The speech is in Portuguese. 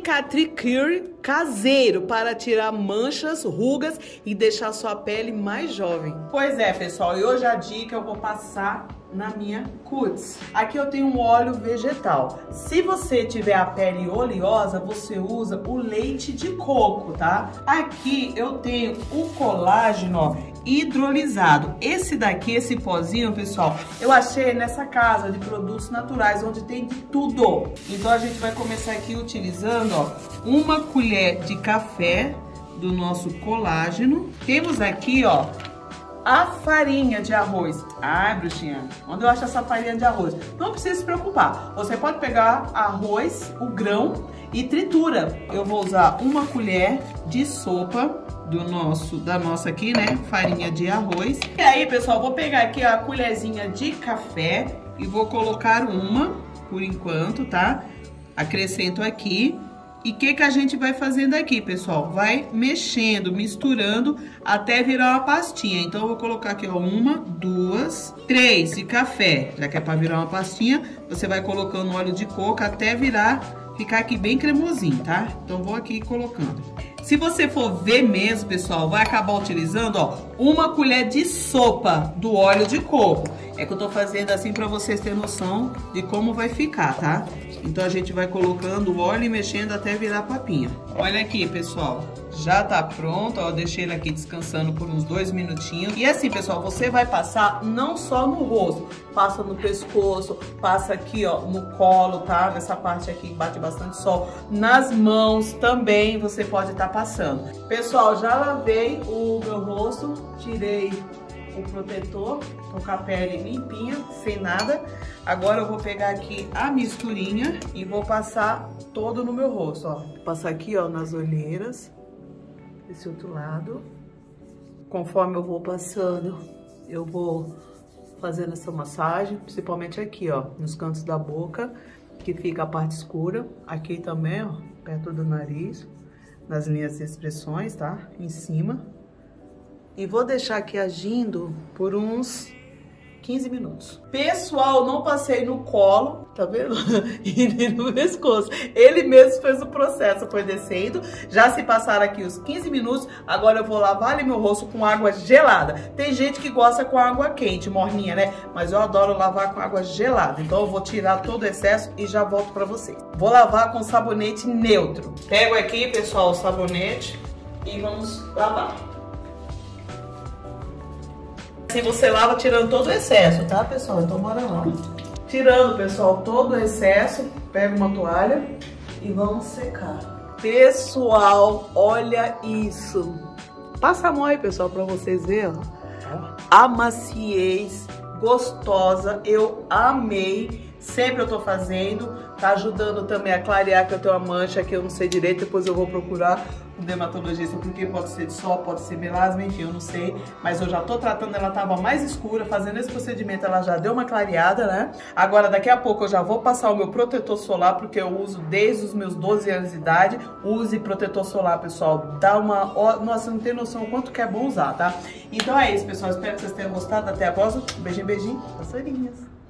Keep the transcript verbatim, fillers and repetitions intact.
Cicatricure caseiro para tirar manchas, rugas e deixar sua pele mais jovem. Pois é, pessoal, e hoje a dica eu vou passar na minha cutis. Aqui eu tenho um óleo vegetal. Se você tiver a pele oleosa, você usa o leite de coco, tá? Aqui eu tenho o colágeno, ó, hidrolisado. Esse daqui, esse pozinho, pessoal, eu achei nessa casa de produtos naturais, onde tem de tudo. Então a gente vai começar aqui utilizando, ó, uma colher de café do nosso colágeno. Temos aqui, ó, a farinha de arroz. Ai, bruxinha, onde eu acho essa farinha de arroz? Não precisa se preocupar. Você pode pegar arroz, o grão, e tritura. Eu vou usar uma colher de sopa do nosso, da nossa aqui, né, farinha de arroz. E aí, pessoal, vou pegar aqui a colherzinha de café e vou colocar uma, por enquanto, tá? Acrescento aqui. E o que que a gente vai fazendo aqui, pessoal? Vai mexendo, misturando até virar uma pastinha. Então, eu vou colocar aqui, ó, uma, duas, três de café. Já que é pra virar uma pastinha, você vai colocando óleo de coco até virar, ficar aqui bem cremosinho, tá? Então, vou aqui colocando. Se você for ver mesmo, pessoal, vai acabar utilizando, ó, uma colher de sopa do óleo de coco. É que eu tô fazendo assim pra vocês terem noção de como vai ficar, tá? Então a gente vai colocando o óleo e mexendo até virar papinha. Olha aqui, pessoal, já tá pronto, ó, deixei ele aqui descansando por uns dois minutinhos. E assim, pessoal, você vai passar não só no rosto, passa no pescoço, passa aqui, ó, no colo, tá? Nessa parte aqui que bate bastante sol. Nas mãos também você pode estar passando. Pessoal, já lavei o meu rosto, tirei o protetor, tô com a pele limpinha, sem nada. Agora eu vou pegar aqui a misturinha e vou passar todo no meu rosto, ó. Passar aqui, ó, nas olheiras, desse outro lado. Conforme eu vou passando, eu vou fazendo essa massagem, principalmente aqui, ó, nos cantos da boca, que fica a parte escura. Aqui também, ó, perto do nariz, nas linhas de expressões, tá? Em cima. E vou deixar aqui agindo por uns quinze minutos. Pessoal, não passei no colo, tá vendo? E nem no pescoço. Ele mesmo fez o processo, foi descendo. Já se passaram aqui os quinze minutos. Agora eu vou lavar ali meu rosto com água gelada. Tem gente que gosta com água quente, morninha, né? Mas eu adoro lavar com água gelada. Então eu vou tirar todo o excesso e já volto pra vocês. Vou lavar com sabonete neutro. Pego aqui, pessoal, o sabonete e vamos lavar. Assim você lava tirando todo o excesso, tá, pessoal? Então bora lá. Tirando, pessoal, todo o excesso, pega uma toalha e vamos secar. Pessoal, olha isso. Passa a mão aí, pessoal, pra vocês verem, ó. A maciez gostosa, eu amei. Sempre eu tô fazendo, tá ajudando também a clarear, que eu tenho uma mancha que eu não sei direito, depois eu vou procurar um dermatologista, porque pode ser de sol, pode ser melasma, enfim, eu não sei, mas eu já tô tratando, ela tava mais escura, fazendo esse procedimento ela já deu uma clareada, né? Agora daqui a pouco eu já vou passar o meu protetor solar, porque eu uso desde os meus doze anos de idade. Use protetor solar, pessoal, dá uma... Nossa, não tem noção o quanto que é bom usar, tá? Então é isso, pessoal, espero que vocês tenham gostado, até a próxima, beijinho, beijinho, passarinhas.